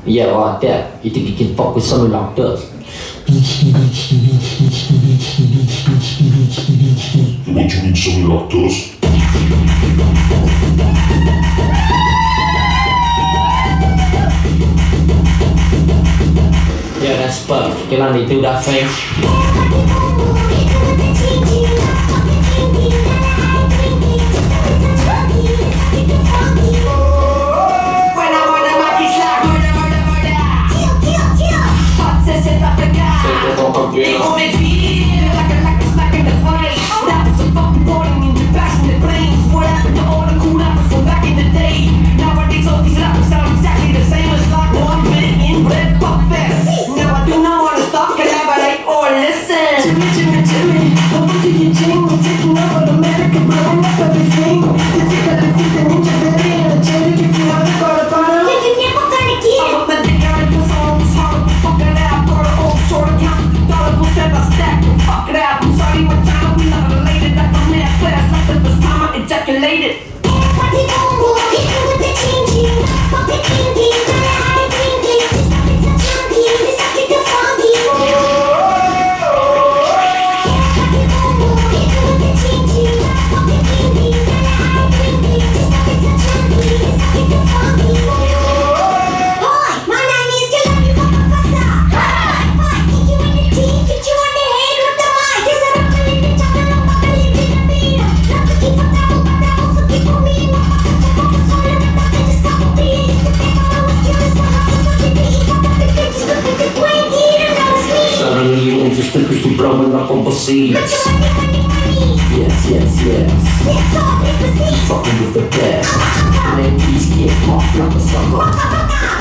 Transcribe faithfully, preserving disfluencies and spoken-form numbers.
Yeah, like that. You think you can fuck with something like this? What do you mean something like this? Yeah, that's perfect. Can only do that thing. Ejaculated. Cause you blowing up on the seats. Yes, yes, yes. Fucking with the best. Ladies get off like a summer.